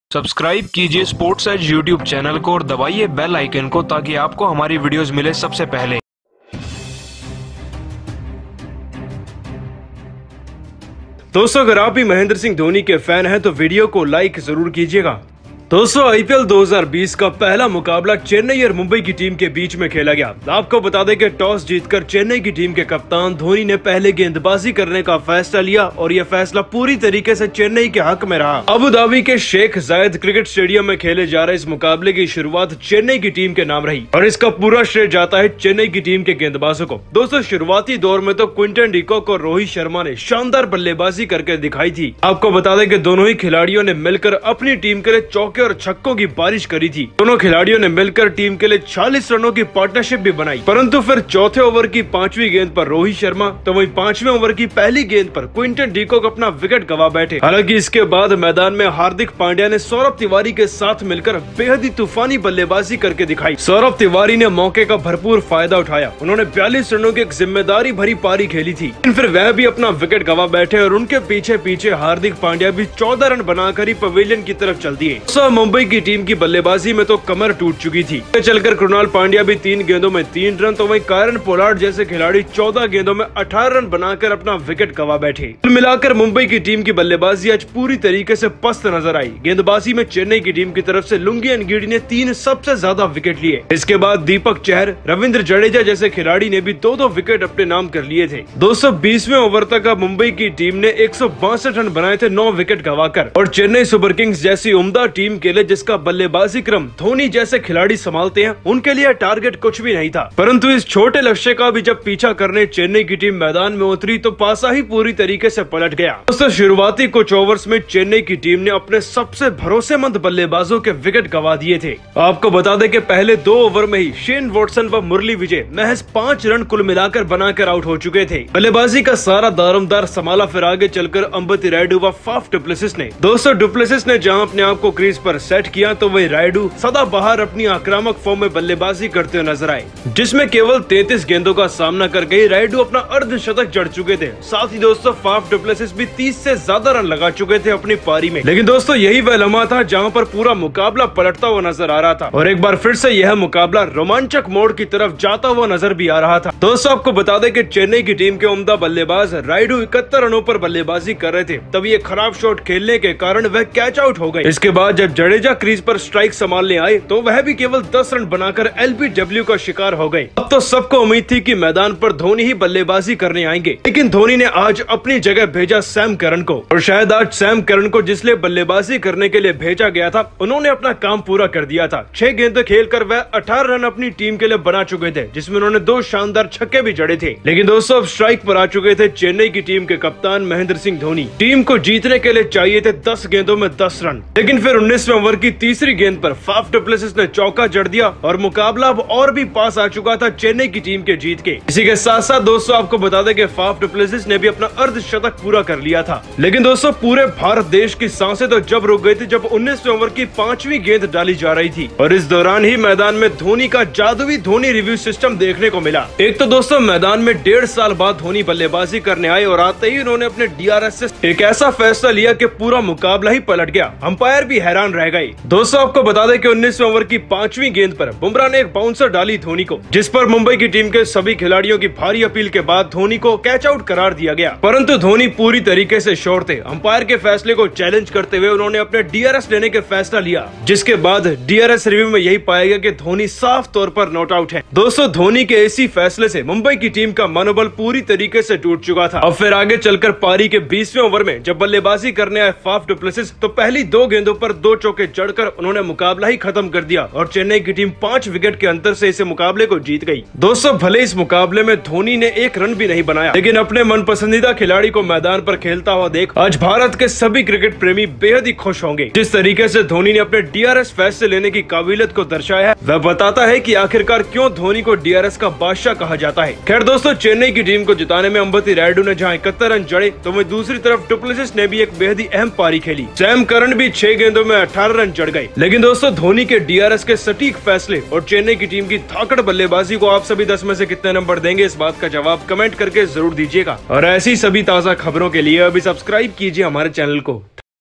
Subscribe कीजिए sports as YouTube channel को और दबाइए बेल आइकन को ताकि आपको हमारी वीडियोस मिले सबसे पहले। दोस्तों, अगर आप भी महेंद्र सिंह धोनी के फैन हैं तो वीडियो को लाइक जरूर कीजिएगा। दोस्तों, आईपीएल 2020 का पहला मुकाबला चेन्नई और मुंबई की टीम के बीच में खेला गया। आपको बता दें कि टॉस जीतकर चेन्नई की टीम के कप्तान धोनी ने पहले गेंदबाजी करने का फैसला लिया और यह फैसला पूरी तरीके से चेन्नई के हक में रहा। अबू धाबी के शेख जायद क्रिकेट स्टेडियम में खेले जा रहे इस मुकाबले की शुरुआत चेन्नई की टीम के नाम रही और इसका पूरा श्रेय जाता है चेन्नई की टीम के गेंदबाजों को। दोस्तों, शुरुआती दौर में तो क्विंटन डिकॉक और रोहित शर्मा ने शानदार बल्लेबाजी करके दिखाई थी। आपको बता दें कि दोनों ही खिलाड़ियों ने मिलकर अपनी टीम के लिए चौके और छक्कों की बारिश करी थी। दोनों खिलाड़ियों ने मिलकर टीम के लिए 40 रनों की पार्टनरशिप भी बनाई, परंतु फिर चौथे ओवर की 5वीं गेंद पर रोहित शर्मा तो वहीं 5वें ओवर की पहली गेंद पर क्विंटन डिकॉक अपना विकेट गंवा बैठे। हालांकि इसके बाद मैदान में हार्दिक पांड्या ने सौरभ तिवारी के साथ मिलकर बेहद ही तूफानी बल्लेबाजी करके दिखाई। सौरभ तिवारी ने मौके का भरपूर फायदा उठाया। उन्होंने 42 रनों की एक जिम्मेदारी भरी पारी खेली थी, फिर वह भी अपना विकेट गंवा बैठे और उनके पीछे पीछे हार्दिक पांड्या भी 14 रन बनाकर ही पवेलियन की तरफ चल दिए। मुंबई की टीम की बल्लेबाजी में तो कमर टूट चुकी थी। चलकर कृणाल पांड्या भी 3 गेंदों में 3 रन तो वहीं कायरन पोलार्ड जैसे खिलाड़ी 14 गेंदों में 18 रन बनाकर अपना विकेट गंवा बैठे। कुल मिलाकर मुंबई की टीम की बल्लेबाजी आज पूरी तरीके से पस्त नजर आई। गेंदबाजी में चेन्नई की टीम की तरफ से लुंगी एनगिडी ने 3 सबसे ज्यादा विकेट लिए। इसके बाद दीपक चहर, रविंद्र जडेजा जैसे खिलाड़ी ने भी 2-2 विकेट अपने नाम कर लिए थे। 220वें ओवर तक अब मुंबई की टीम ने 162 रन बनाए थे 9 विकेट गंवाकर और चेन्नई सुपर किंग्स जैसी उम्दा टीम के लिए जिसका बल्लेबाजी क्रम धोनी जैसे खिलाड़ी संभालते हैं, उनके लिए टारगेट कुछ भी नहीं था। परंतु इस छोटे लक्ष्य का भी जब पीछा करने चेन्नई की टीम मैदान में उतरी तो पासा ही पूरी तरीके से पलट गया। दोस्तों, शुरुआती कुछ ओवर्स में चेन्नई की टीम ने अपने सबसे भरोसेमंद बल्लेबाजों के विकेट गंवा दिए थे। आपको बता दें कि पहले 2 ओवर में ही शेन वॉटसन व मुरली विजय महज 5 रन कुल मिलाकर बनाकर आउट हो चुके थे। बल्लेबाजी का सारा दारोमदार संभाला फिर आगे चलकर अंबती रायडू व फाफ डुप्लेसिस ने। दोस्तों, डुप्लेसिस ने जहां अपने आप को क्रीज पर सेट किया तो वही रायडू सदा बाहर अपनी आक्रामक फॉर्म में बल्लेबाजी करते हुए नजर आए, जिसमें केवल 33 गेंदों का सामना करके ही रायडू अपना अर्धशतक जड़ चुके थे। साथ ही दोस्तों, फाफ डुप्लेसिस भी 30 से ज्यादा रन लगा चुके थे अपनी पारी में। लेकिन दोस्तों, यही वह लम्हा था जहां पर पूरा मुकाबला पलटता हुआ नजर आ रहा था और एक बार फिर से यह मुकाबला रोमांचक मोड़ की तरफ जाता हुआ नजर भी आ रहा था। दोस्तों, आपको बता दें कि चेन्नई की टीम के उम्दा बल्लेबाज रायडू 71 रनों पर बल्लेबाजी कर रहे थे, तभी एक खराब शॉट खेलने के कारण वह कैच आउट हो गए। इसके बाद जब जडेजा क्रीज पर स्ट्राइक संभालने आए तो वह भी केवल 10 रन बनाकर एलबीडब्ल्यू का शिकार हो गए। अब तो सबको उम्मीद थी कि मैदान पर धोनी ही बल्लेबाजी करने आएंगे, लेकिन धोनी ने आज अपनी जगह भेजा सैम करन को और शायद आज सैम करन को जिसलिए बल्लेबाजी करने के लिए भेजा गया था, उन्होंने अपना काम पूरा कर दिया था। 6 गेंदें खेलकर वह 18 रन अपनी टीम के लिए बना चुके थे, जिसमें उन्होंने 2 शानदार छक्के भी जड़े थे। लेकिन दोस्तों, अब स्ट्राइक पर आ चुके थे चेन्नई की टीम के कप्तान महेंद्र सिंह धोनी। टीम को जीतने के लिए चाहिए थे 10 गेंदों में 10 रन, लेकिन फिर 19वें ओवर की तीसरी गेंद पर फाफ डुप्लेसिस ने चौका जड़ दिया और मुकाबला अब और भी पास आ चुका था चेन्नई की टीम के जीत के। इसी के साथ साथ दोस्तों, आपको बता दें कि फाफ डुप्लेसिस ने भी अपना अर्धशतक पूरा कर लिया था। लेकिन दोस्तों, पूरे भारत देश की सांसें तो जब रुक गई थी जब 19वें ओवर की 5वीं गेंद डाली जा रही थी और इस दौरान ही मैदान में धोनी का जादुई धोनी रिव्यू सिस्टम देखने को मिला। एक तो दोस्तों, मैदान में 1.5 साल बाद धोनी बल्लेबाजी करने आए और आते ही उन्होंने अपने डीआरएस से एक ऐसा फैसला लिया कि पूरा मुकाबला ही पलट गया। अंपायर भी हैरान रह गए। दोस्तों, आपको बता दें कि 19वें ओवर की 5वीं गेंद पर बुमराह ने एक बाउंसर डाली धोनी को, जिस पर मुंबई की टीम के सभी खिलाड़ियों की भारी अपील के बाद धोनी को कैच आउट करार दिया गया। परंतु धोनी पूरी तरीके से श्योर थे। अंपायर के फैसले को चैलेंज करते हुए उन्होंने अपने डीआरएस लेने के फैसला लिया, जिसके बाद डीआरएस रिव्यू में यही पाया गया कि धोनी साफ तौर पर नॉट आउट है। दोस्तों, धोनी के इसी फैसले से मुंबई की टीम का मनोबल पूरी तरीके से टूट चुका था। अब फिर आगे चलकर पारी के 20वें ओवर में जब बल्लेबाजी करने आए फाफ डुप्लेसिस तो पहली 2 गेंदों पर 2 चौके जड़कर उन्होंने मुकाबला ही खत्म कर दिया और चेन्नई की टीम 5 विकेट के अंतर से इस मुकाबले को जीत गई। दोस्तों, भले इस मुकाबले में धोनी ने 1 रन भी नहीं बनाया, लेकिन अपने मन पसंदीदा खिलाड़ी को मैदान पर खेलता हुआ देख आज भारत के सभी क्रिकेट प्रेमी बेहद ही खुश होंगे। जिस तरीके से धोनी ने अपने डीआरएस फैसले लेने की काबिलियत को दर्शाया है, वह बताता है कि आखिरकार क्यों धोनी को डीआरएस का बादशाह कहा जाता है। खैर दोस्तों, चेन्नई की टीम को जिताने में अंबती रायडू ने जहां 71 रन जड़े तो वहीं दूसरी तरफ डुप्लेसिस ने भी एक बेहद ही अहम पारी खेली। सैम करन भी 6 गेंदों में 18 रन जड़ गए। लेकिन दोस्तों, धोनी के डीआरएस के सटीक फैसले और चेन्नई की टीम की धाकड़ बल्लेबाजी को आप सभी 10 में से कितने नंबर देंगे, इस बात का जवाब कमेंट करके जरूर दीजिएगा। और ऐसी सभी ताजा खबरों के लिए अभी सब्सक्राइब कीजिए हमारे चैनल को।